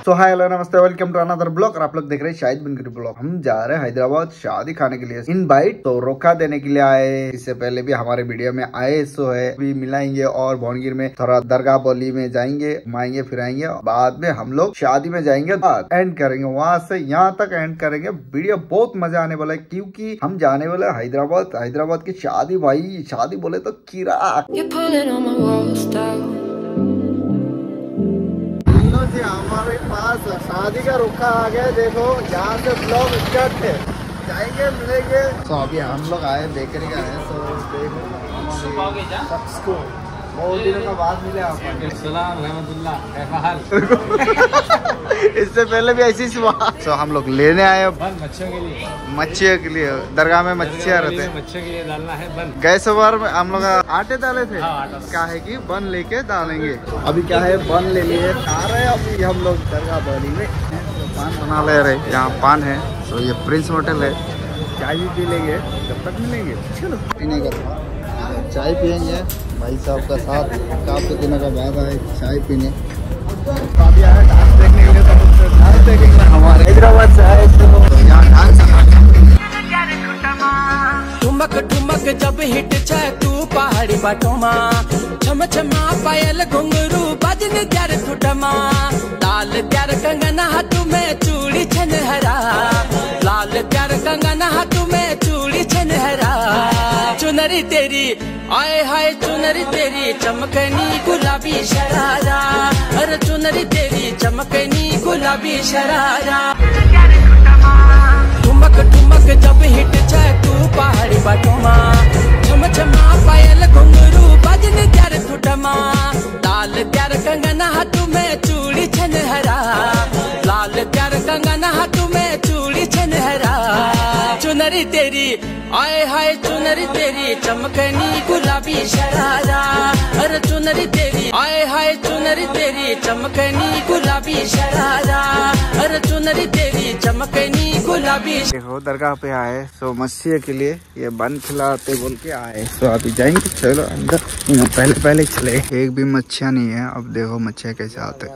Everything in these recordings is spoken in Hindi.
तो हाय हेलो नमस्ते वेलकम टू अनदर ब्लॉग। और आप लोग देख रहे हैं शाहिद बिन ब्लॉग। हम जा रहे हैं हैदराबाद शादी खाने के लिए, इनवाइट तो रोका देने के लिए आए। इससे पहले भी हमारे वीडियो में आए सो है, भी मिलाएंगे और भोंगीर में थोड़ा दरगाह बोली में जाएंगे, घुमाएंगे फिराएंगे। बाद में हम लोग शादी में जाएंगे, एंड करेंगे वहाँ से यहाँ तक एंड करेंगे। वीडियो बहुत मजा आने वाला है क्योंकि हम जाने वाले हैदराबाद की शादी। भाई शादी बोले तो कीरा हमारे पास शादी का रुका आ गया। देखो यहाँ से ब्लॉग स्टार्ट है, जाएंगे मिलेंगे। तो अभी हम लोग आए बेकरी का है, तो देखो शख्स को बहुत दिनों का बाद मिले आप। इससे पहले भी ऐसी हुआ। तो हम लोग लेने आए मच्छियों के लिए दरगाह में मच्छियाँ रहते हैं, मच्छियों के लिए डालना है बन। गए सवार में हम लोग आटे डाले थे, क्या है कि बन लेके डालेंगे। अभी क्या है बन ले लिए खा रहे हैं। अभी हम लोग दरगाह बनी में पान बना ले रहे, यहाँ पान है। तो ये प्रिंस होटल है, चाय भी पी लेंगे। जब तक मिलेंगे पीने का चाय पियेंगे भाई साहब का साथ। काफी दिनों का बाद आए चाय पीने। अभी आए डांस देखने के लिए, तो डांस देखेंगे हमारे हैदराबाद से आए तो यहाँ डांस। ठुमक ठुमक जब हिट जाए तू पहाड़ी बाटोमा, छम छमा पायल घुंगरू बजन त्यार ठुटमा, लाल त्यार कंगना हाथों में चूड़ी छन हरा, लाल त्यार कंगना हाथों में चूड़ी छन हरा। चुनरी तेरी आए हाय चुनरी तेरी चमकनी गुलाबी शरारा, अरे चुनरी तेरी चमकनी गुलाबी शरारा। ठुमक ठुमक जब हिट जाए तू पहाड़ी बाटोमा, छम छमा पायल घुंगरू बजन त्यार ठुटमा, लाल त्यार कंगना हाथों में चूड़ी छन हरा, लाल त्यार कंगना हाथों में चूड़ी छन हरा। चुनरी तेरी आए हाय चुनरी तेरी चमकनी गुलाबी शरारा, अरे चुनरी तेरी आए हाय चुनरी तेरी चमकनी गुलाबी शरारा, अरे चुनरी तेरी चमकनी गुलाबी। देखो दरगाह पे आए सो मच्छी के लिए ये बन खिलाते बोल के आए। तो अभी जाएंगे, चलो अंदर। पहले चले, एक भी मच्छियाँ नहीं है। अब देखो मच्छियाँ कैसे आते,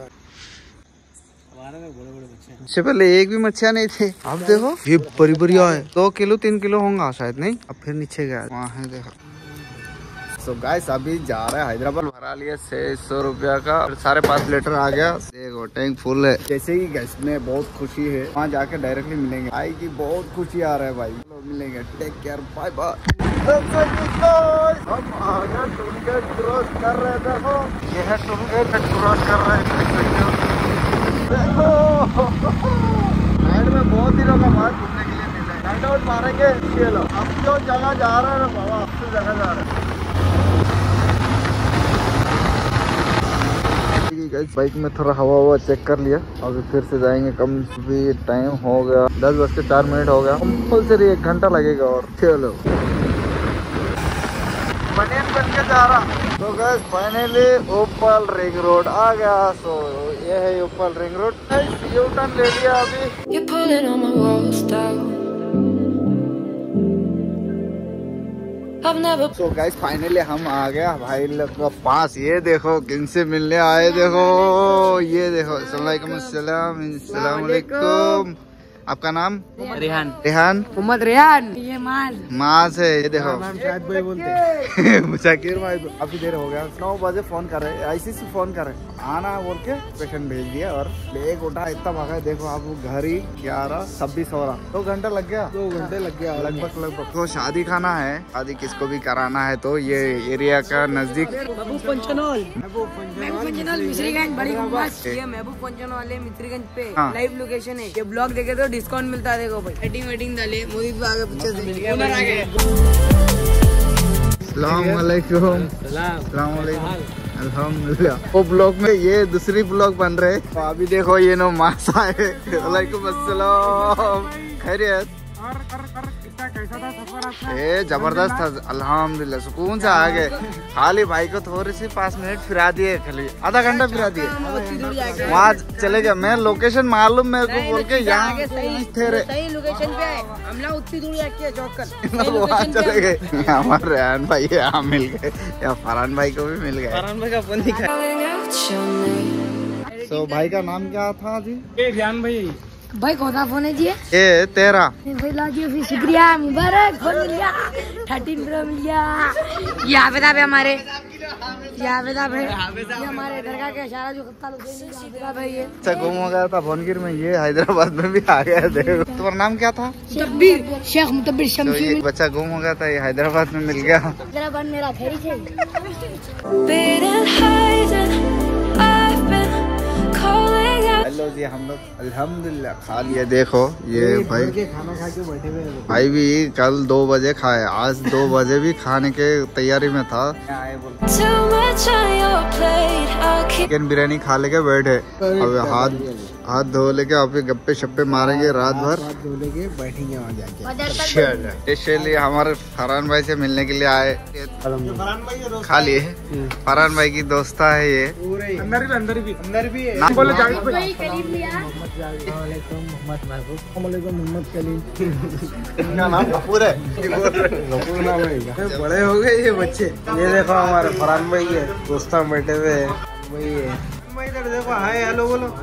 इससे पहले एक भी मच्छियाँ नहीं थे। अब देखो ये बड़ी बड़ी है, 2 किलो 3 किलो होंगे शायद, नहीं। अब फिर नीचे गया, वहाँ है देखो। सो गाइस अभी जा रहे हैं हैदराबाद। भरा लिया 600 रुपया का, 5.5 लीटर आ गया। देखो टैंक फुल है। जैसे ही गैस में बहुत खुशी है, वहाँ जाके डायरेक्टली मिलेंगे। आई की बहुत खुशी आ रहा है भाई, मिलेंगे। Take care, bye bye. हम आगे टूलगेट क्रॉस कर रहे हैं। देखो ये है टूलगेट क्रॉस कर रहे हैं। देखो साइड में बहुत दिनों का बाद घूमने के लिए मिले। नाइट आउट मारेंगे। चलो अब जो जगह जा रहा है ना बाबा, अब जगह जा रहा है। बाइक में थोड़ा हवा चेक कर लिया। अभी फिर से जाएंगे। कम भी टाइम हो गया, 10:04 हो गया। कंपल्सरी 1 घंटा लगेगा। और चलो बनियन बन के जा रहा। तो guys finally Uppal ring road आ गया। सो ये है Uppal ring road. U turn ले लिया अभी। तो गाइस फाइनली हम आ गया भाई लोग के पास। ये देखो किनसे मिलने आए, देखो ये देखो। अस्सलाम वालेकुम। आपका नाम? रेहान। रेहान, मोहम्मद रेहान। ये माज है। ये देखो शायद भाई बोलते हैं। मुशाकिर भाई अभी देर हो गया, 9 बजे फोन कर रहे, आईसीसी फोन कर रहे आना बोल के पेशेंट भेज दिया। और बैग उठा इतना भागा। देखो आप घर ही 11:26 हो रहा। 2 घंटा लग गया, 2 घंटे लग गया लगभग। तो शादी खाना है, शादी किसको भी कराना है तो ये एरिया का नजदीक महबूब पंचनौल मिश्रीगंज बड़ी ये महबूब पंचनौल मिश्रीगंज पे लाइव लोकेशन है। ये ब्लॉग देखे तो डिस्काउंट मिलता है। देखो भाई वेटिंग डाले, मोदी भी आगे पीछे से ओनर आ गए। अस्सलाम वालेकुम। अल्हम्दुलिल्लाह। वो ब्लॉग में ये दूसरी ब्लॉग बन रहे। तो अभी देखो ये नो मासा है। वालेकुम अस्सलाम, खैरियत? कैसा था सफर आपका? जबरदस्त था अल्हम्दुलिल्लाह, सुकून से आ गए। खाली भाई को थोड़ी सी 5 मिनट फिरा दिए, खाली आधा घंटा फिरा दिए। वहाँ चले गए। मैं लोकेशन मालूम मेरे को बोल के यहाँ सही लोकेशन पे है। हम लोग उतनी दूर जाके चौक वहाँ चले गए। हमारे रेहान भाई यहाँ मिल गए, या फरहान भाई को भी मिल गए। फरहान भाई का फोन दिखा। तो भाई का नाम क्या था जी? ध्यान भाई भाई कौन सा फोन है जी? ये तेरा। भाई ला दियो, फिर शुक्रिया, मुबारक, फोन मिल गया, 13 प्रो मिल गया। ये हाफिज़ है हमारे, ये हाफिज़ है, ये हमारे दरगाह के इशारा जो कत्ता लोग है ये। अच्छा गुम हो गया था भोंगिर में, ये हैदराबाद में भी आ गया। देखो तुम्हारा नाम क्या था? मुतब्बिर, शेख मुतब्बिर तो शमशी। ये बच्चा गुम हो गया था, ये हैदराबाद में मिल गया। हैदराबाद मेरा खैरी से। हेलो जी, हम लोग अल्हम्दुलिल्लाह खा लिया। देखो ये भाई खाना खा के बैठे हुए हैं। भाई भी कल 2 बजे खाए, आज 2 बजे भी खाने के तैयारी में था। चिकन बिरयानी खा लेके बैठे, अब हाथ धो लेके अब गप्पे शप्पे मारेंगे रात भर, धो लेके बैठेंगे वहाँ जाके। इसलिए हमारे फरहान भाई से मिलने के लिए आए। खा लिए, फरहान भाई की दोस्ता है ये। अंदर भी है। नाम बोलो मोहम्मद मोहम्मद कलीम। इनका नाम गफूर है। गफूर नाम है। बड़े हो गए ये बच्चे। ये देखो हमारे फरहान भाई है, दोस्ता बैठे हुए है, वही है। इधर देखो, हाय हेलो बोलो।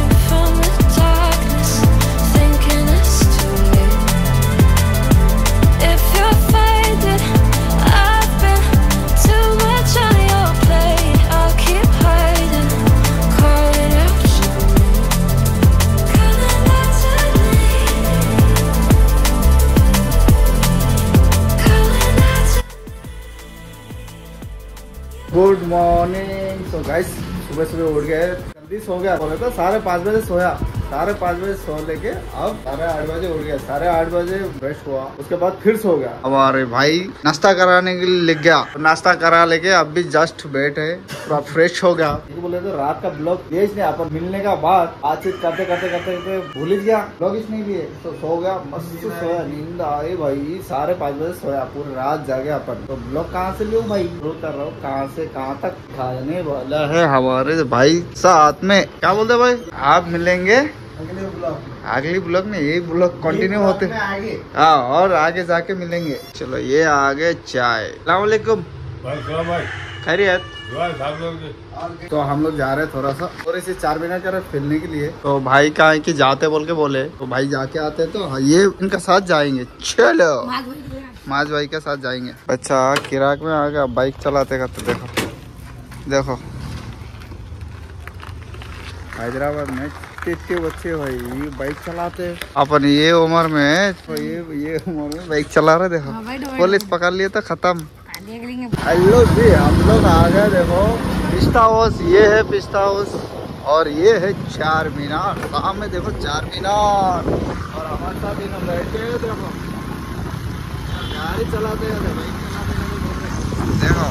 Good morning. सो गाइस सुबह सुबह उठ गए, जल्दी सो गया, बोले तो 5:30 बजे सोया, 5:30 बजे सो लेके अब 8:30 बजे उठ गया, 8:30 बजे ब्रश हुआ, उसके बाद फिर सो गया। हमारे भाई नाश्ता कराने के लिए लिख गया, नाश्ता करा लेके अब भी जस्ट बैठे, पूरा फ्रेश हो गया। बोले तो रात का ब्लॉग देख नहीं, अपन मिलने का बाद बातचीत करते करते करते भूल ही गया, ब्लॉग नहीं लिए, तो सो गया, मस्त सोया, नींद आई भाई, 5:30 बजे सोया, पूरी रात जागे अपन। तो ब्लॉग कहाँ से लियो भाई, कर रहा हूँ कहाँ से कहाँ तक खाने वाला है हमारे भाई साथ में। क्या बोलते भाई, आप मिलेंगे अगली ब्लॉग में, यही ब्लॉग कंटिन्यू होते हैं। हाँ, और आगे जाके मिलेंगे। चलो ये आगे चाय। अस्सलाम वालेकुम खैरियत। तो हम लोग जा रहे हैं थोड़ा सा और इसे 4 महीना कर फिरने के लिए। तो भाई कहा है कि जाते बोल के बोले, तो भाई जाके आते हैं, तो ये इनका साथ जाएंगे। चलो माज भाई के साथ जाएंगे। अच्छा किराक में आ गया, बाइक चलाते का, तो देखो देखो हैदराबाद में इतने बच्चे भाई बाइक चलाते, अपन ये उम्र में, तो ये उम्र में बाइक चला रहे। देखो पुलिस पकड़ लिए तो खत्म। हेलो जी, हम लोग आ गए। देखो पिस्ता हाउस, ये है पिस्ता हाउस, और ये है 4 मीनार। सामने देखो 4 मीनार, और हमारे साथ इन्होंने बैठे, देखो गाड़ी चलाते हैं, देखो।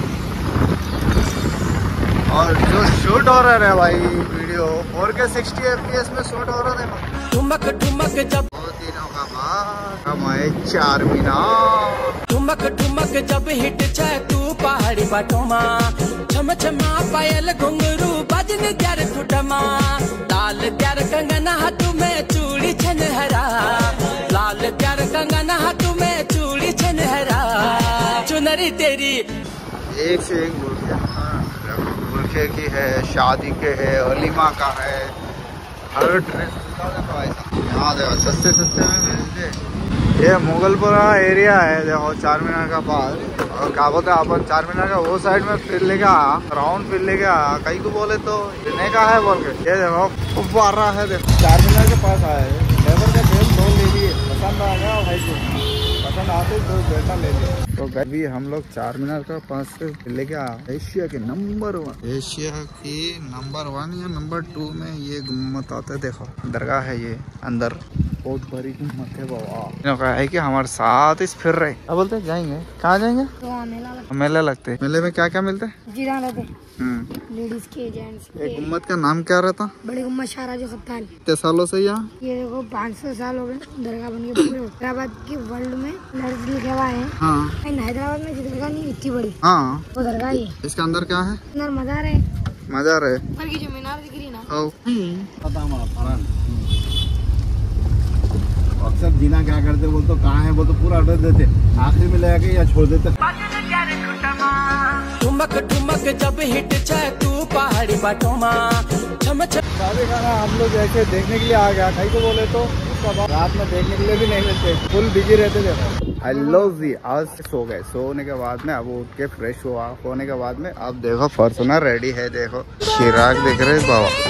और जो शूट हो रहा है भाई, वीडियो 4K 60 FPS में शूट हो रहा है। ठुमक ठुमक जब 2 दिनों का बाद हमारे 4 मीनार। ठुमक ठुमक जब हिट जाए तू पहाड़ी बाटोमा, छम छमा पायल घुंघरू बजन त्यार ठुठमा, लाल त्यार कंगना हाथ में चूड़ी छन हरा, लाल त्यार कंगना हाथ में चूड़ी छन हरा, चुनरी तेरी एक से एक बुरखे की है, शादी के है, वलीमा का है, हर ड्रेस यहाँ देखो सस्ते में मिलते। ये मुगलपुरा एरिया है, देखो 4 मीनार का पास। और क्या बोलते हैं अपन, 4 मीनार का वो साइड में फिर लेगा, राउंड फिर लेगा, कहीं को बोले तो लेने का है बोल के। ये देखो फुब्बारा है, देखो 4 मीनार के पास आए, लेबर का तेल 2 ले लिए, पसंद आ गया भाई को, पसंद आते 2 बेटा ले लिए। तो अभी हम लोग 4 मीनार का पास से लेके एशिया के नंबर 1, एशिया की नंबर 1 या नंबर 2 में ये गुम्मत आता है। देखो दरगाह है ये, अंदर बहुत बड़ी गुम्मत है बाबा। कहा है कि हमारे साथ इस फिर रहे। क्या बोलते जाएंगे, कहाँ जाएंगे? तो मेला लगते है। मेले में क्या क्या मिलता है? जीरा रहते, लेडीज के, जेंट्स के। गुम्मत का नाम क्या रहता? बड़ी गुम्मत शाहरा जो खत्ता है। कितने सालों से यहाँ? ये देखो 500 साल हो गए दरगाह बन के पूरे। हैदराबाद की वर्ल्ड में लर्ज लिखा हुआ है। हाँ। हैदराबाद में दरगाह नहीं इतनी बड़ी। हाँ, वो दरगाह ही है। इसके अंदर क्या है? अंदर मजार है, मजार है। ऊपर की जो मीनार दिख रही है ना, अक्सर जीना क्या करते, बोल तो कहाँ है, वो तो पूरा ऑर्डर देते, आखिरी में लगा के या छोड़ देते। ठुमक ठुमक जब हिट जाए तू पहाड़ी बाटोमा, छम छम छम। शादी खाना हम लोग ऐसे देखने के लिए आ गया, कहीं को बोले तो उसका बाद रात में देखने के लिए भी नहीं मिलते, फुल बिजी रहते थे। हेलो जी, आज सो गए, सोने के बाद में अब उठ के फ्रेश हुआ, होने के बाद में अब देखो फॉर्च्यूनर रेडी है, देखो चिराग देख रहे बाबा।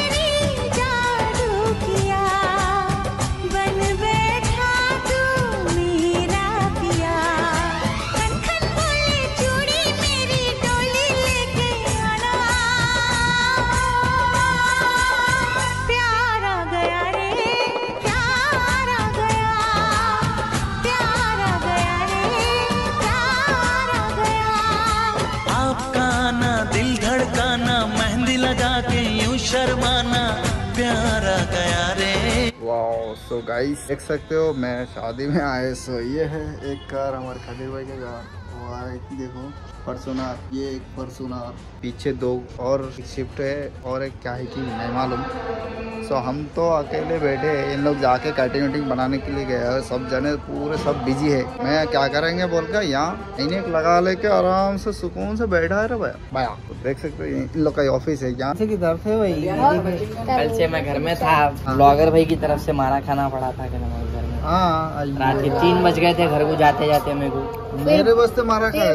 शर्माना प्यारा गया रे। वाओ, सो गाइस देख सकते हो मैं शादी में आए, सो ये है एक कार हमारे खलील भाई के कार, और देखो फॉर्च्यूनर, ये एक फॉर्च्यूनर, पीछे दो और शिफ्ट है और एक क्या है कि नहीं मालूम। सो हम तो अकेले बैठे हैं, इन लोग जाके कटिंग वटिंग बनाने के लिए गए हैं, सब जने पूरे सब बिजी है। मैं क्या करेंगे बोल कर यहाँ इन्हें लगा लेके आराम से सुकून से बैठा है रे भैया। तो देख सकते हो इन लोग का ऑफिस है यहाँ की तरफ से भाई। कल से मैं घर में था, ब्लॉगर भाई की तरफ से मारा खाना पड़ा था कि ना घर में। हाँ, रात के 3 बज गए थे घर को जाते जाते मेरे को। मेरे वास्ते मारा खाए।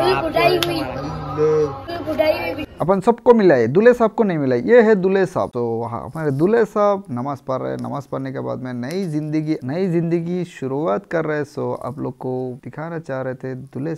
अपन सबको मिला है, दूल्हे साहब को नहीं मिला। ये है दूल्हे साहब। तो वहाँ हमारे दूल्हे साहब नमाज पढ़ रहे, नमाज पढ़ने के बाद में नई जिंदगी शुरुआत कर रहे। सो आप लोग को दिखाना चाह रहे थे दूल्हे।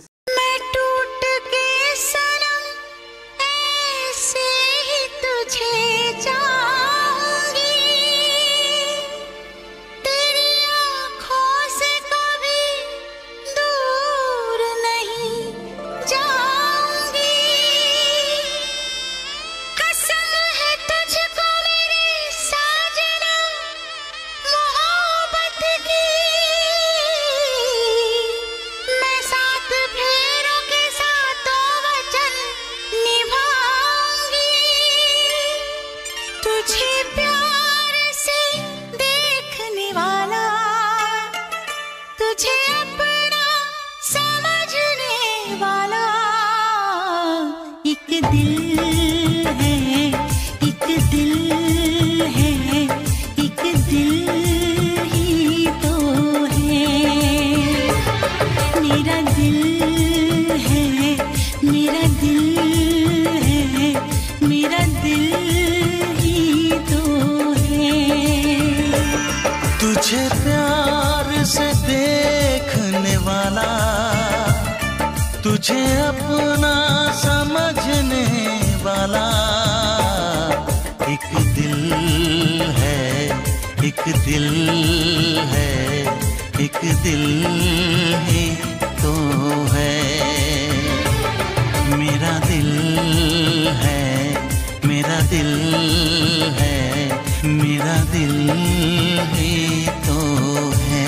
तुझे प्यार से देखने वाला, तुझे अपना समझने वाला, एक दिल है, एक दिल है, एक दिल ही तो है। मेरा दिल है, मेरा दिल है, मेरा दिल ही तो है।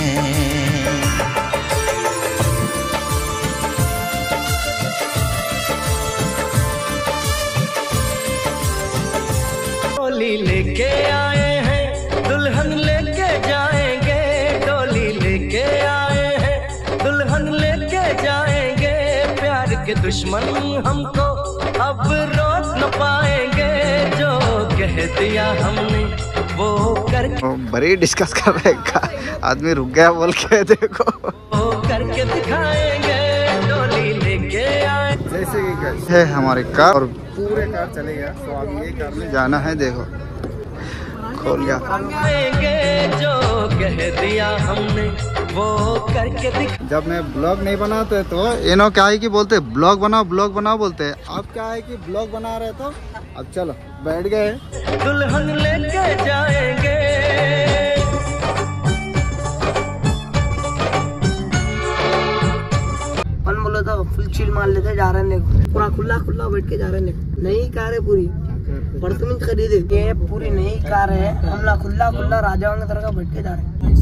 डोली लेके आए हैं, दुल्हन लेके जाएंगे, डोली लेके आए हैं, दुल्हन लेके जाएंगे। प्यार के दुश्मन हमको अब रोक न पाएंगे, जो कह दिया हमने वो करके। बड़ी डिस्कस कर रहे का आदमी रुक गया बोल के, देखो वो करके दिखाएंगे, डोली लेके आए। जैसे कि है हमारी कार और पूरे कार चले गया। तो अब ये कार में जाना है, देखो खोल गया। जो कह दिया हमने वो करके दिखा। जब मैं ब्लॉग नहीं बनाते तो इनो क्या है कि बोलते ब्लॉग बनाओ बोलते हैं। अब क्या है कि ब्लॉग बना रहे तो अब चलो बैठ गए, दुल्हन लेके जाएंगे। अपन बोलो तो फुल चिल मार लेते जा रहे हैं, पूरा खुला बैठ के जा रहे हैं। नई कार है पूरी, परसों खरीदे, ये पूरी नई कार है। हम लोग खुला राजाओं की तरह का बैठ के जा रहे हैं।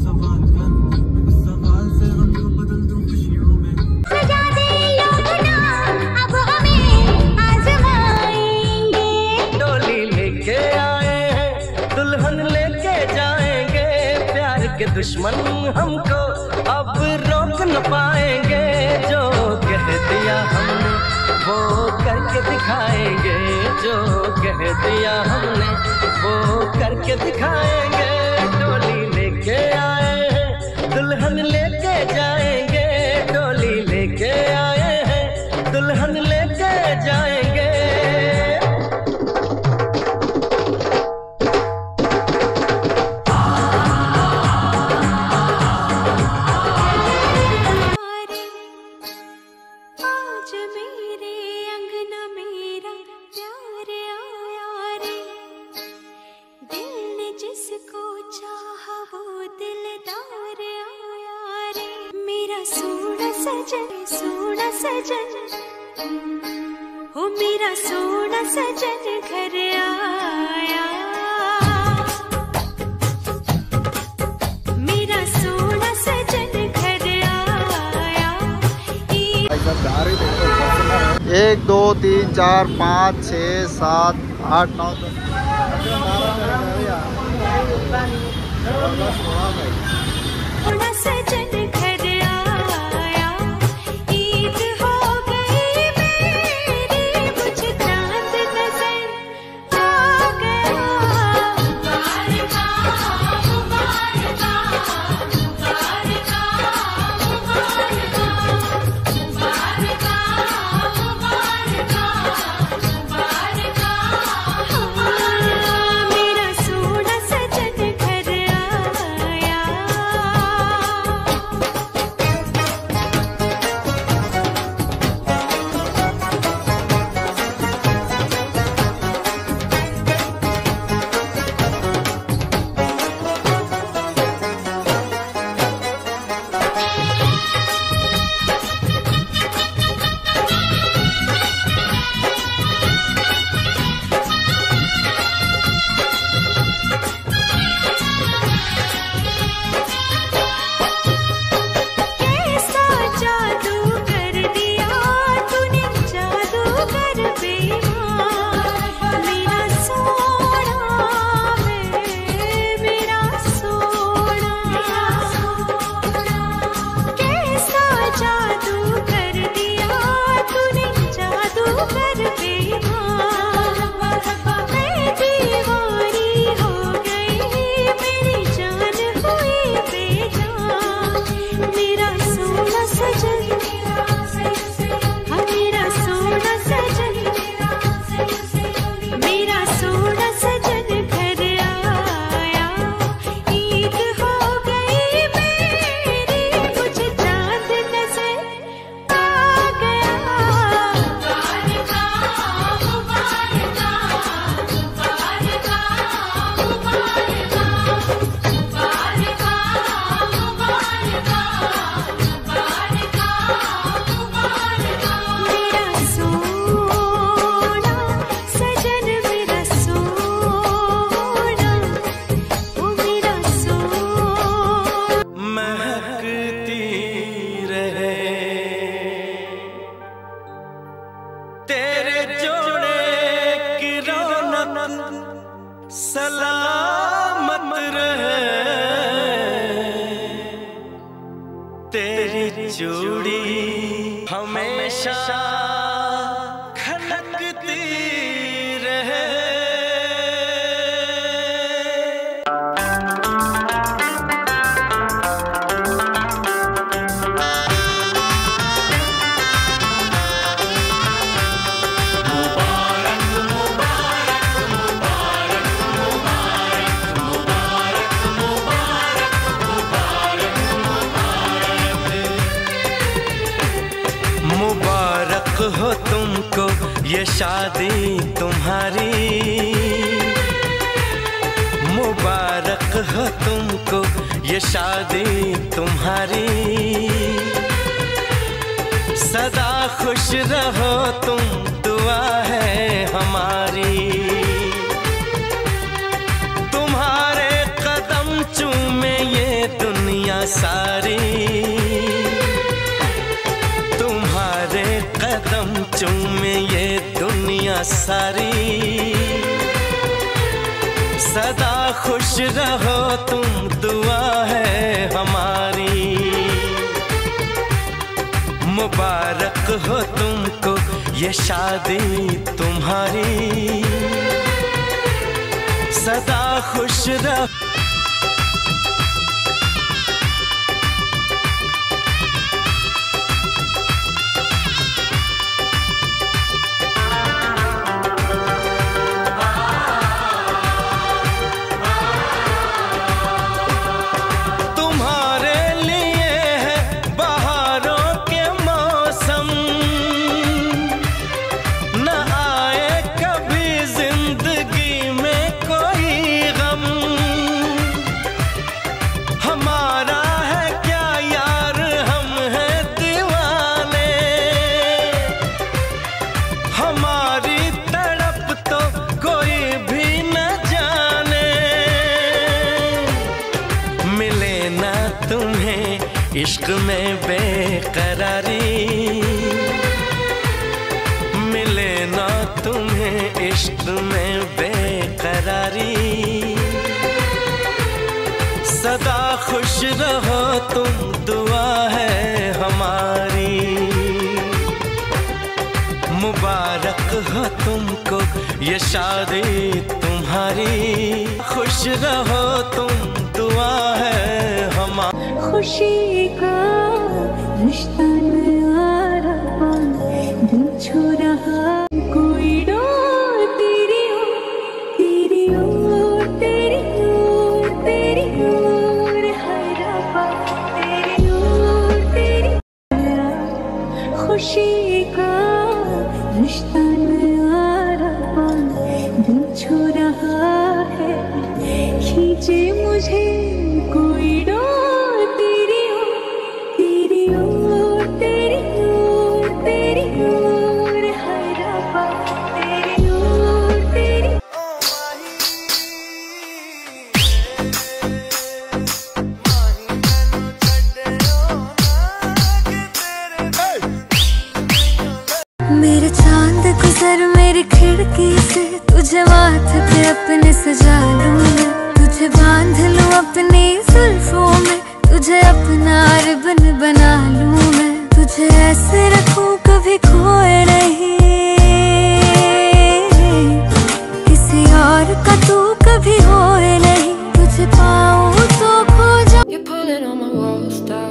डोली लेके आए हैं, दुल्हन लेके जाएंगे। प्यार के दुश्मन हमको अब रोक न पाएंगे, जो कह दिया हमने वो करके दिखाएंगे, जो कह दिया हमने वो करके दिखाएंगे, डोली लेके आए हैं, दुल्हन लेके जाएंगे, डोली लेके आए हैं, दुल्हन लेके जाएंगे। आज मेरे अंगना मेरा प्यार आया रे, दिल ने जिसको चाहा वो दिलदार आया रे। मेरा सोना सजन हो मेरा सोना सजन घर आया, मेरा सोना सजन घर आया। 1 2 3 4 5 6 7 8 9 10 सोना सजन घर आया, ईद हो गई मेरी, मुझे चांद नजर आ गया। मुबारका मुबारका मुबारका मुबारका मुबारका मुबारका मुबारका, मेरा सोना सजन घर आया। कैसा जादू कर दिया तूने, जादूगर बेईमान, मेरा सोना है मेरा सोना। कैसा जादू कर दिया तूने, जादूगर बेईमान, मैं दीवानी हो गई, मेरी जान हुई बेजान। मेरा सोना सजन, हाँ मेरा सोना सजन, मेरा सोना सजन घर आया, ईद हो गई मेरी, मुझे चांद नजर आ गया। मुबारका मुबारका मुबारका मुबारका मुबारका मुबारका मुबारका मुबारका, मेरा सोना सजन, मेरा सोना, ओ मेरा सोना। महकती रहे तेरे जोड़े की रौनक, सलामत रहे तेरी चूड़ी, हमेशा खनकती रहे। मुबारक हो तुमको ये शादी तुम्हारी, मुबारक हो तुमको ये शादी तुम्हारी, सदा खुश रहो तुम, दुआ है हमारी। तुम्हारे कदम चूमे ये दुनिया सारी, तुम्हारे कदम चूमे ये दुनिया सारी, सदा खुश रहो तुम, दुआ है हमारी। मुबारक हो तुमको ये शादी तुम्हारी, सदा खुश रहो। इश्क में बेकरारी मिले ना तुम्हें, इश्क में बेकरारी। सदा खुश रहो तुम, दुआ है हमारी। मुबारक हो तुमको ये शादी तुम्हारी। खुश रहो तुम, दुआ है हमारी। खुशी का रिश्ता नया रहा, दिल छू रहा कोई डोर तेरी ओर, तेरी ओर, तेरी ओर, तेरी ओर है रब्बा, तेरी ओर, तेरी ओर। खुशी का रिश्ता नया रहा, दिल छू रहा है, खींचे मुझे कोई डोर। मेरे चांद गुजर मेरी खिड़की से, तुझे माथे पे अपने सजा लूं मैं, तुझे बांध लूं अपनी जुल्फों में, तुझे अपना रिबन बना लूं मैं, तुझे ऐसे रखूं कभी खोए नहीं, किसी और का तू कभी होए नहीं, तुझे पाऊं तो खो जाऊं। You're pulling on my walls down.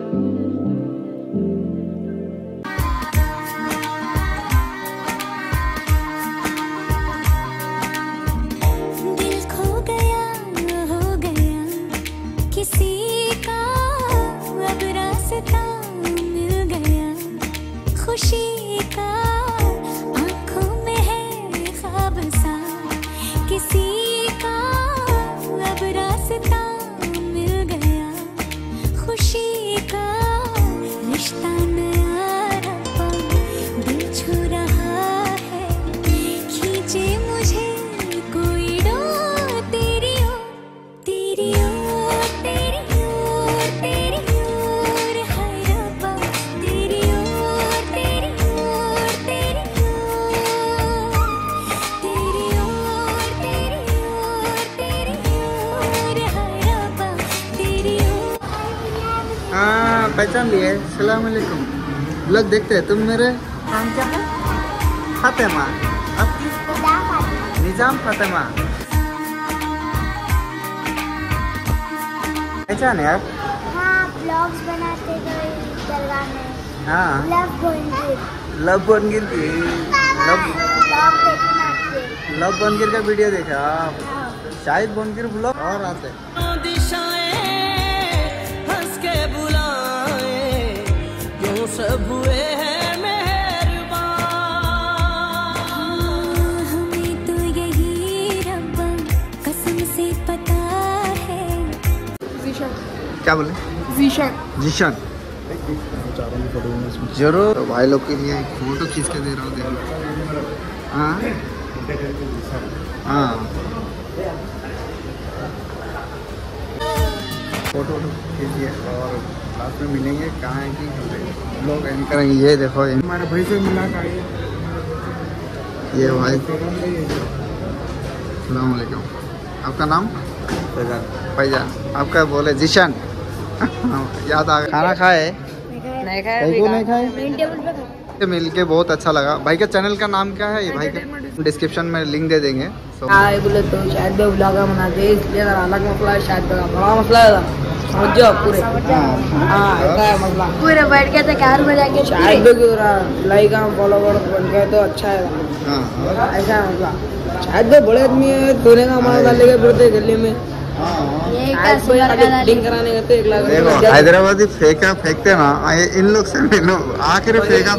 खुशी का आँखों में है ख्वाब सा, किसी का अब रास्ता मिल गया। खुशी का रिश्ता नया रहा, दिल छू रहा है, खींचे मुझे कोई डोर। तेरी ओर, तेरी ओर, तेरी ओर, तेरी ओर है रब्बा, तेरी ओर, तेरी ओर, तेरी ओर, तेरी ओर, तेरी ओर, तेरी ओर है रब्बा, तेरी ओर। हाँ पहचान लिए। सलाम अलैकुम। ब्लॉग देखते हैं तुम मेरे? नाम क्या है? फातिमा। आपकी? निजाम फातिमा। पहचान है आप? हाँ ब्लॉग्स बनाते थे दरगाह में। हाँ लव भोंगीर। लव भोंगीर की लव भोंगीर का वीडियो देखा आप? शाहिद भोंगीर ब्लॉग और आते हंस के बुलाए क्यों सब हुए हैं मेहरबान। हमें तो यही रब्बा कसम से पता है। क्या बोले? जीशन जरूर तो भाई लोग के लिए एक फोटो खींच के दे रहा हूँ। देखो हाँ हाँ फोटो खींचिए और लास्ट में मिलेंगे। कहाँ है कि लोग एंड करेंगे। ये देखो हमारे भाई से मिला का ये भाई। अस्सलाम वालेकुम। आपका नाम? फैजान। आपका बोले जीशन। याद आ गया। खाना खाए? नहीं खाया। नहीं खाए? मिल के बहुत अच्छा लगा। भाई का चैनल का नाम क्या है? ये भाई का डिस्क्रिप्शन में लिंक दे देंगे। बोले तो शायद भाई ब्लॉगर बना दे, इसलिए अलग मसला है, शायद बड़ा मसला है समझो पूरे। हाँ ऐसा है मसला, पूरे बैठ के कार में जाके शायद लाइक फॉलोवर बन गए तो अच्छा है। ऐसा है मसला, शायद तो बड़े आदमी है, धोने का माल डाले गए फिरते गली में, लिंक कराने गए तो 1 लाख। देखो हैदराबादी फेंकते ना, इन लोग से मिलो आखिर फेंकते।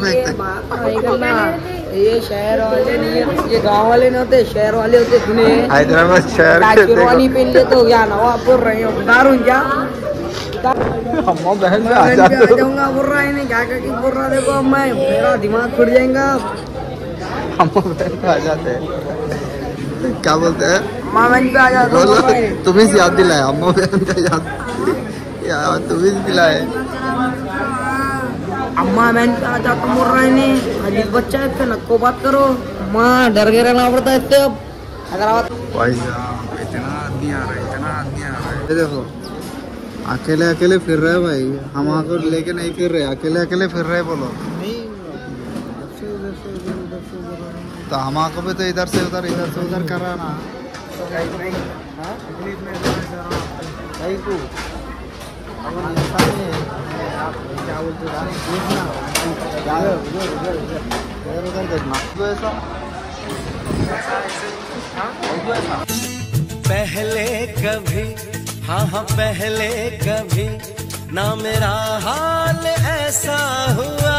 ये शहर वाले नहीं है, ये गांव वाले नहीं होते, शहर वाले होते। सुने हैदराबाद शहर शेरवानी पहन ले तो क्या नवा बोल रहे हो, दारू क्या अम्मा बहन पे आ जाऊंगा बोल रहा है, क्या बोल रहा। देखो मैं, मेरा दिमाग खुल जाएगा। अम्मा बहन पे आ जाते हैं, क्या बोलते हैं, अम्मा बहन पे आ जाते। तुम्हें याद दिलाया, अम्मा बहन पे याद यार तुम्हें दिलाए। अम्मा बहन पे आ जाता बोल रहा है नहीं, अजीब बच्चा है, इससे नको बात करो। माँ डर के रहना पड़ता है इससे। अब हैदराबाद भाई साहब इतना आदमी आ रहा है, इतना आदमी आ रहा है। देखो अकेले अकेले फिर रहे भाई, हम वहाँ को लेके नहीं फिर रहे, अकेले अकेले फिर रहे। बोलो तो हम को भी तो इधर से उधर कर रहा ना। क्या बोलते पहले कभी, हाँ पहले कभी ना मेरा हाल ऐसा हुआ,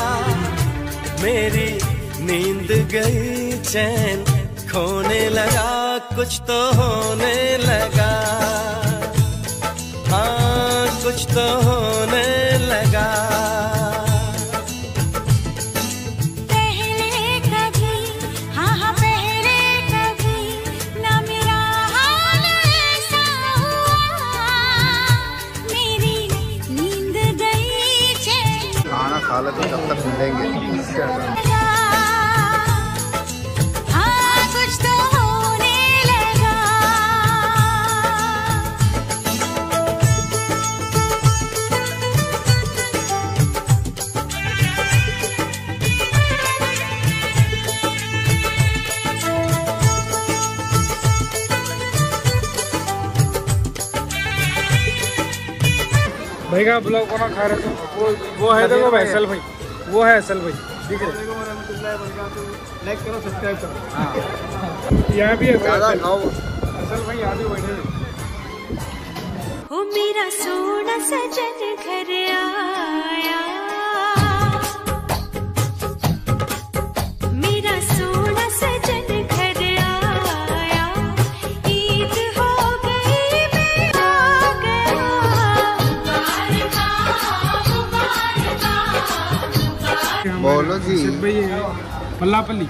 मेरी नींद गई, चैन खोने लगा, कुछ तो होने लगा, हाँ कुछ तो होने लगा। खाना तो जब तक मिलेंगे। हाँ कुछ तो होने लगा। भाई का ब्लॉग बना खा रहे थे, वो है देखो भाई असल भाई, वो है असल भाई, ठीक है। लाइक करो, सब्सक्राइब करो। यहाँ भी है असल भाई, यहाँ भी बैठे। ओ मेरा सोना सजन घर आया, मेरा सोना सजन घर आया, ईद हो गई मैं आ गया। बोलो जी पल्लापल्ली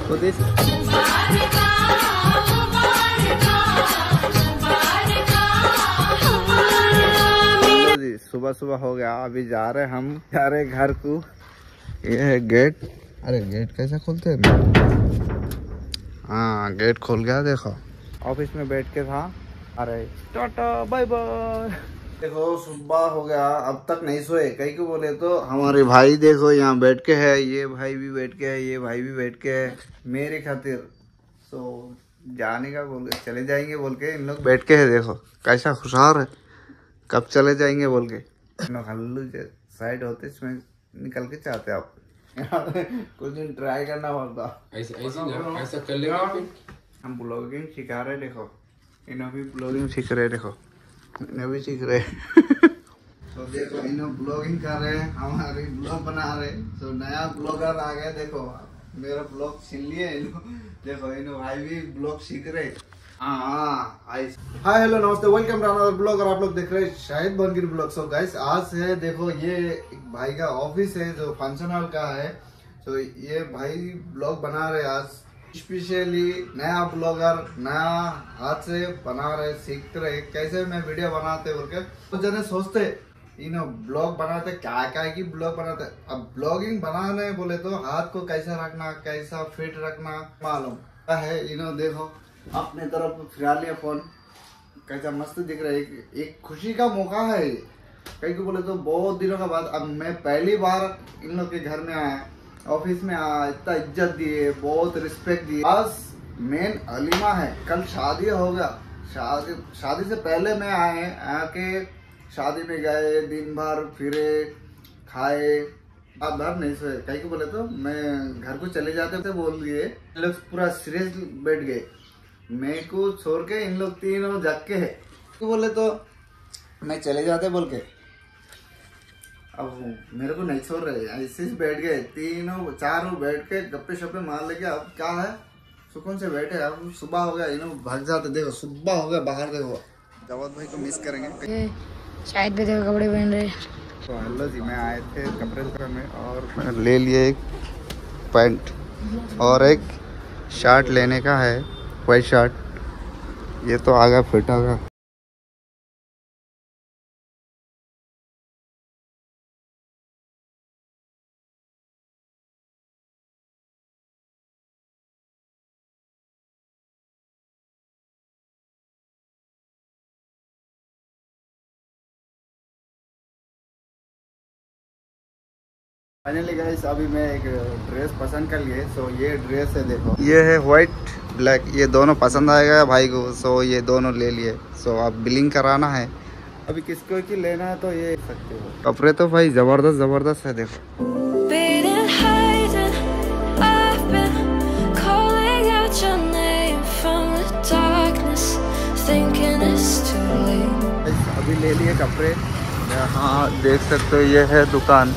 सुबह सुबह हो गया, अभी जा रहे हम, जा रहे घर को। ये है गेट। अरे गेट कैसे खोलते हैं? हाँ गेट खोल गया। देखो ऑफिस में बैठ के था। अरे टाटा बाय बाय। देखो सुबह हो गया, अब तक नहीं सोए। कहीं को बोले तो हमारे भाई देखो यहाँ बैठ के है, ये भाई भी बैठ के है, ये भाई भी बैठ के है मेरे खातिर। तो जाने का बोल के चले जाएंगे बोल के इन लोग बैठ के है। देखो कैसा खुशहाल है, कब चले जाएंगे बोल के। हल्लू साइड होते इसमें निकल के चाहते आप। कुछ दिन ट्राई करना पड़ता। ऐसा कर लेगा। हम ब्लॉगिंग सिखा रहे, देखो इन्हों भी ब्लॉगिंग सीख रहे, देखो इन्हें भी सीख रहे। तो देखो इन्हों ब्लॉगिंग कर रहे, हमारी ब्लॉग बना रहे। तो नया ब्लॉगर आ गया, देखो मेरा ब्लॉग छीन लिए। देखो इन्हों भाई भी ब्लॉग सीख रहे। हाय हेलो नमस्ते, वेलकम टू अनदर ब्लॉग। और आप लोग देख रहे हैं Shahid Bhongir blog. So guys आज है, देखो ये एक भाई का ऑफिस है जो फंक्शन हॉल का है। तो ये भाई ब्लॉग बना रहे आज स्पेशली। नया ब्लॉगर नया हाथ से बना रहे, सीख रहे कैसे मैं वीडियो बनाते बोल के। तो जने सोचते इन्हों ब्लॉग बनाते क्या की ब्लॉग बनाते। अब ब्लॉगिंग बनाने बोले तो हाथ को कैसा रखना, कैसा फिट रखना मालूम है। इन्हों देखो अपने तरफ फिरा लिया फोन, कैसा मस्त दिख रहा है। एक खुशी का मौका है कहीं को बोले तो। बहुत दिनों के बाद अब मैं पहली बार इन लोग के घर में आया ऑफिस में इतना इज्जत दिए, बहुत रिस्पेक्ट दिए। बस मेन अलीमा है, कल शादी होगा। शादी से पहले मैं आके शादी में गए, दिन भर फिरे, खाए, अब भर नहीं सोए। कहीं को बोले तो मैं घर को चले जाते थे बोल दिए, इन लोग पूरा सीरियस बैठ गए। मैं को छोड़ के इन लोग तीनों जग के है बोले तो मैं चले जाते बोल के, अब मेरे को नहीं छोड़ रहे, ऐसे ही बैठ गए तीनों चारों बैठ के गप्पे शप्पे मार लेके। अब क्या है, सुकून से बैठे। अब सुबह हो गया, इन्हों भाग जाते, देखो सुबह हो गया, बाहर देखो। जवाद भाई को मिस करेंगे। शायद भी देखो कपड़े पहन रहे। तो हेलो जी, मैं आए थे कपड़े में और ले लिए एक पैंट और एक शर्ट लेने का है, वाइट शर्ट। ये तो आगा फिट होगा। फाइनली गाइस, अभी मैं एक ड्रेस पसंद कर लिए। सो ये ड्रेस है, देखो ये है व्हाइट ब्लैक, ये दोनों पसंद आएगा भाई को। सो ये दोनों ले लिए। सो अब बिलिंग कराना है, अभी किसको की लेना है तो ये सकते हो। कपड़े तो भाई जबरदस्त है, देखो। अभी ले लिए कपड़े, हाँ देख सकते हो, ये है दुकान।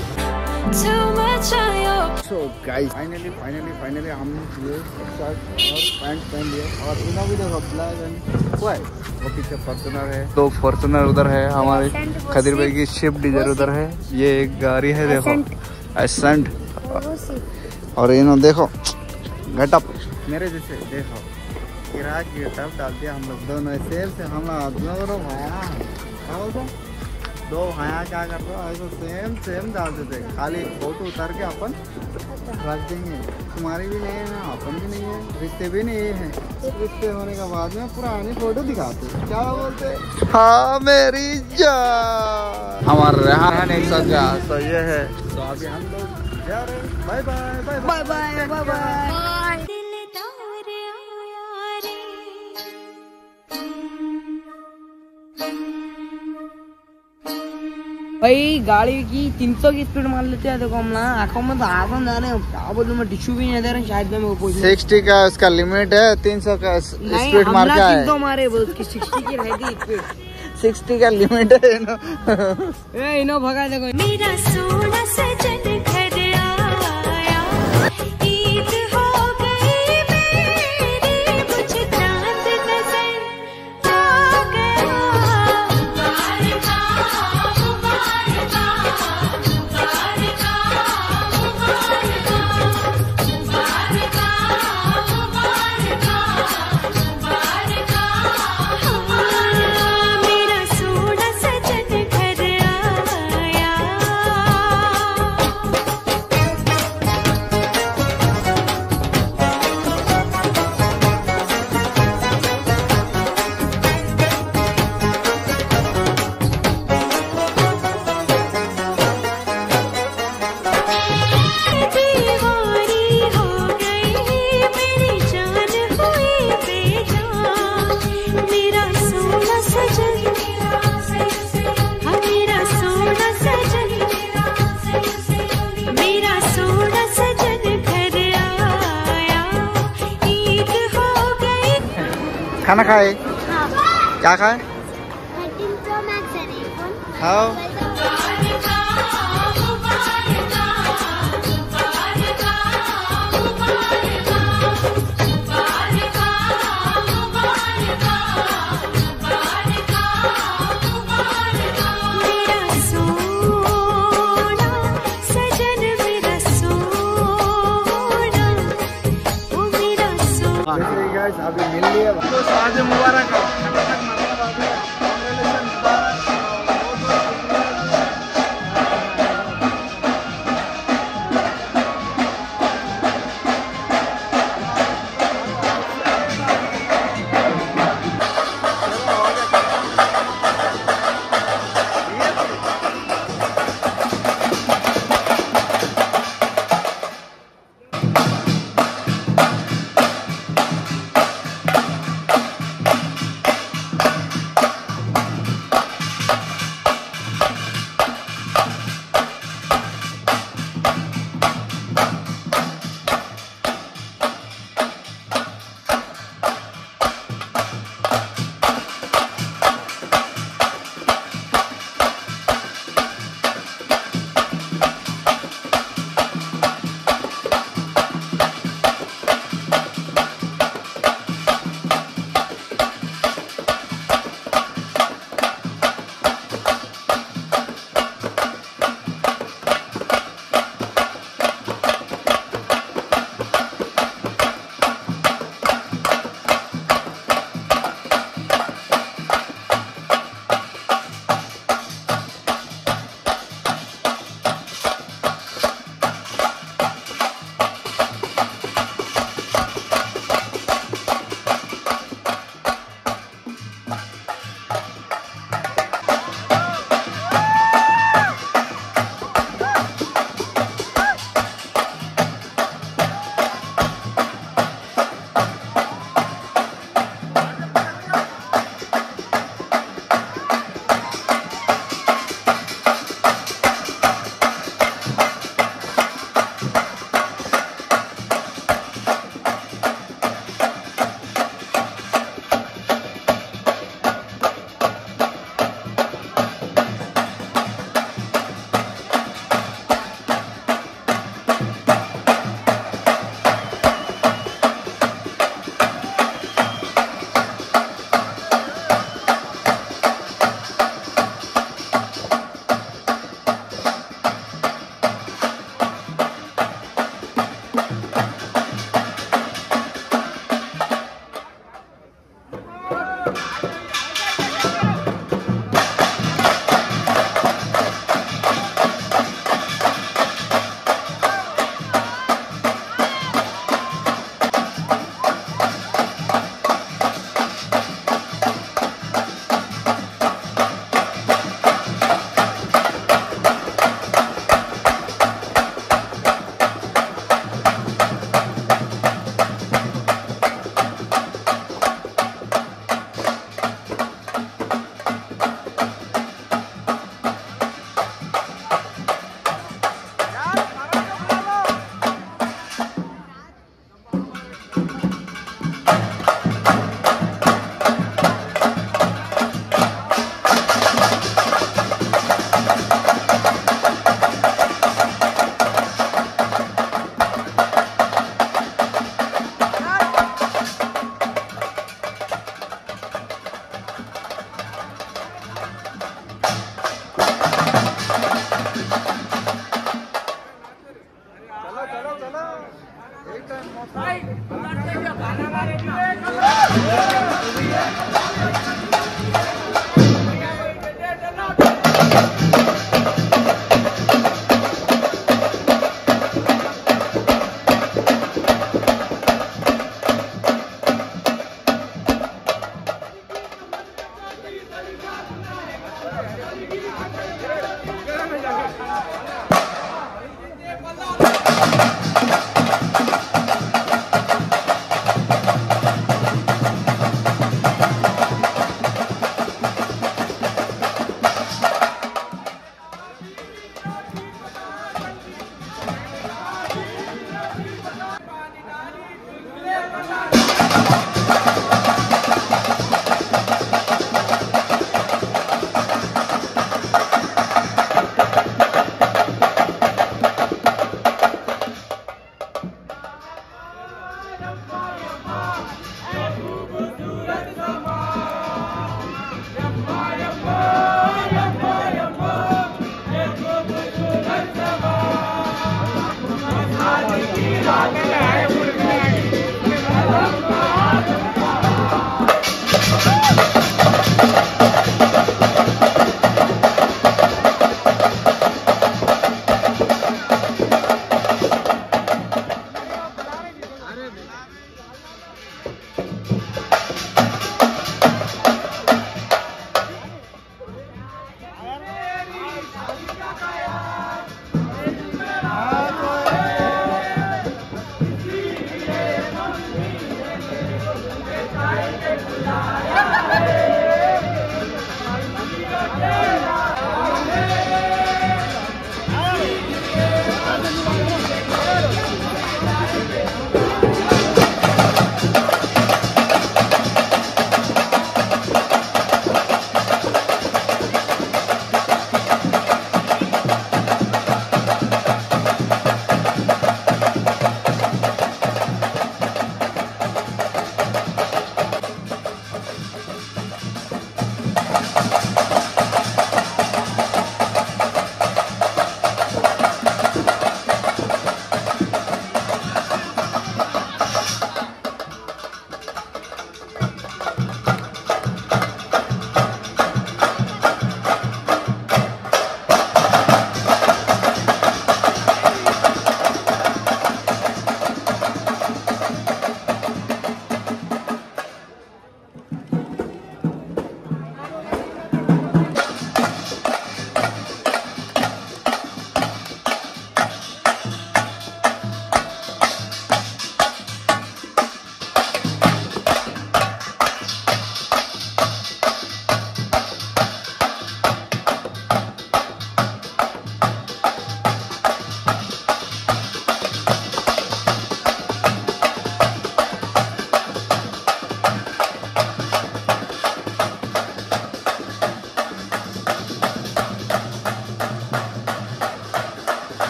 So guys, फाइनली हम ये शर्ट और पैंट पहन लिए और इन्हों भी देखो ब्लैक एंड व्हाइट। वो पीछे फॉर्च्यूनर है, दो फॉर्च्यूनर उधर है, हमारे खदीर भाई की शिफ्ट डिजायर उधर है। ये एक गाड़ी है, देखो एसेंट। और इन्हों देखो गेटअप मेरे जैसे, देखो किराया गेटअप डाल दिया हम लोग दोनों सेम से। हम लोग भाया दो भाया क्या कर रहे हो, ऐसा सेम डाल देते, खाली फोटो उतार के अपन रख देंगे। तुम्हारी भी नहीं है, अपन भी नहीं है, रिश्ते भी नहीं है। रिश्ते होने के बाद में पुरानी फोटो दिखाते, क्या बोलते, हाँ मेरी जान। हमारा रहन एक सजा तो ये है। तो अभी हम लोग जा रहे हैं, bye bye bye bye bye bye bye. भाई गाड़ी की 300 की स्पीड मान लेते हैं। देखो हम ना आंखों में तो आंखों जा रहे हैं, क्या बोलूं मैं, टिश्यू भी नहीं दे रहे। शायद में 60 का उसका लिमिट है, 300 का स्पीड मार का है। 300 मारे उसकी 60 की रहेगी स्पीड। 60 का लिमिट है। इनो भगा देखो। मेरा सोना सजन घर आया, ईद हो गई मेरी, मुझे चांद नजर आ गया। खाना खाए? क्या खाए? 13 Pro Max है नहीं फोन। खाओ। अभी मिल लिया तो शादी मुबारक हो।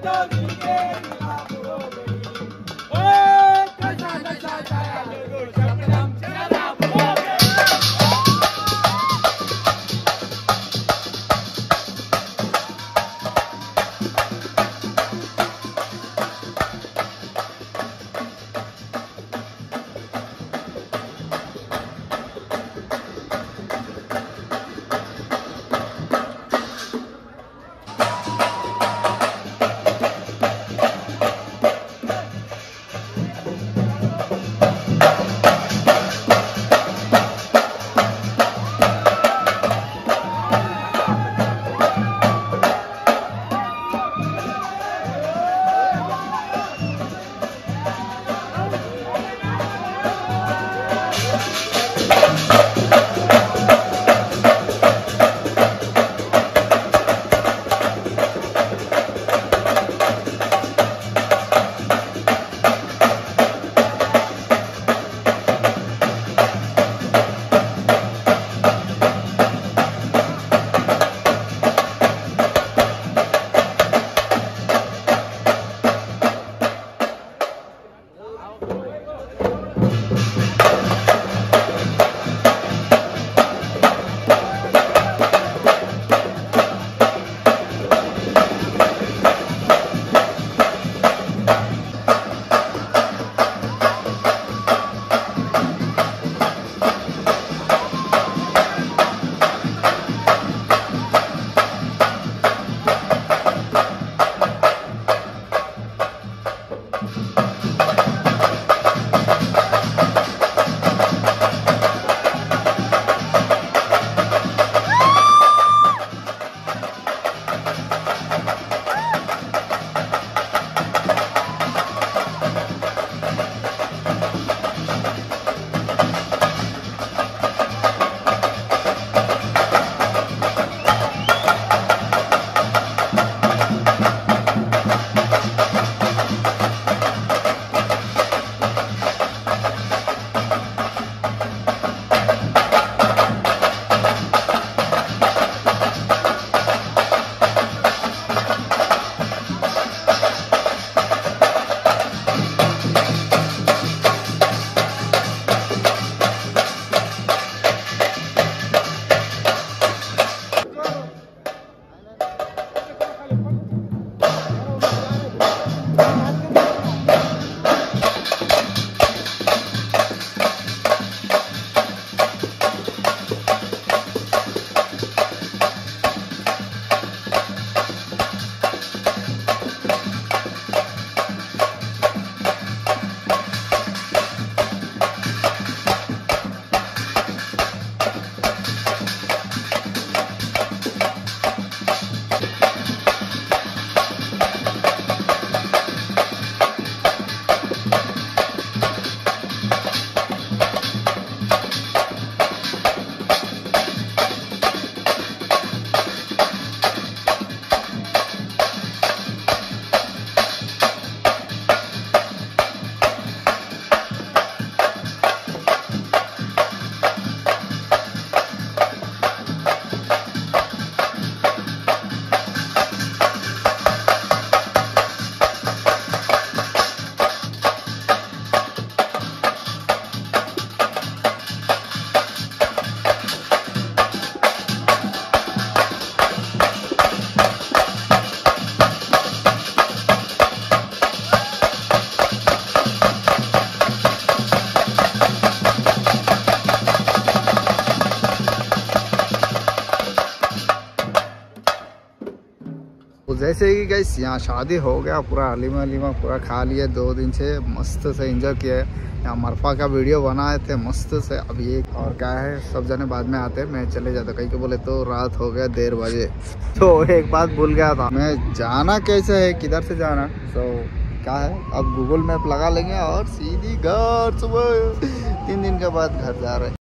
जैसे कि गाइस यहाँ शादी हो गया, पूरा हलीमा पूरा खा लिया, 2 दिन से मस्त से एंजॉय किया है। यहाँ मरफा का वीडियो बनाए थे मस्त से। अब ये और क्या है, सब जने बाद में आते हैं, मैं चले जाता। कहीं के बोले तो रात हो गया 1:30 बजे। तो एक बात भूल गया था, मैं जाना कैसे है, किधर से जाना। तो क्या है, अब गूगल मैप लगा लेंगे और सीधी घर। सुबह 3 दिन के बाद घर जा रहे हैं।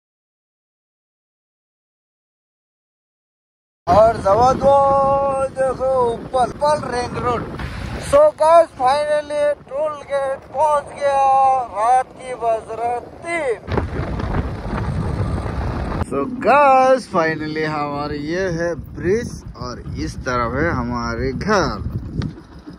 और जबरदस्त देखो ऊपर ring road. So guys finally toll gate पहुंच गया। रात की बज रही 3। सो गाइस फाइनली हमारे ये है ब्रिज और इस तरफ है हमारे घर।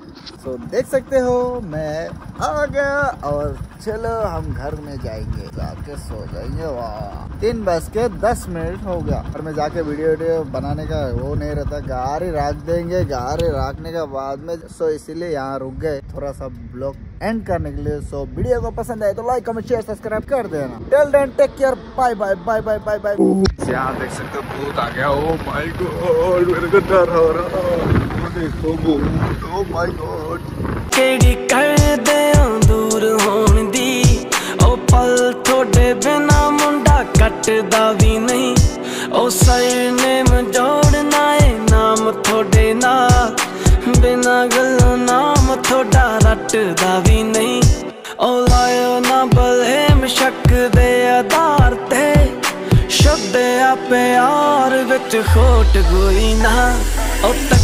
सो देख सकते हो मैं आ गया और चलो हम घर में जाएंगे, जाके सो जाएंगे। वाह 3:10 हो गया। और मैं जाके वीडियो बनाने का वो नहीं रहता, गाड़ी रख देंगे, गाड़ी रखने के बाद में सो इसीलिए यहाँ रुक गए थोड़ा सा ब्लॉग एंड करने के लिए। सो वीडियो को पसंद आए तो लाइक कमेंट शेयर सब्सक्राइब कर देना। Till then take care, bye bye bye bye bye bye. यहाँ देख सकते हो भूत आ गया। ओ माय गॉड मेरे को डर हो रहा। देखो भूत, ओ माय गॉड। केड़ी कर दे दूर होण दी, ओ पल थोड़े बिना मुंडा कटदा भी नहीं, ओ सरनेम जोड़ना है नाम थोड़े नाल, बिना गल्लों नाम थोड़ा रटदा भी नहीं, ओ लायो ना बलहेम शक दे आधार ते, शुद्ध आ प्यार विच खोट कोई ना, ओ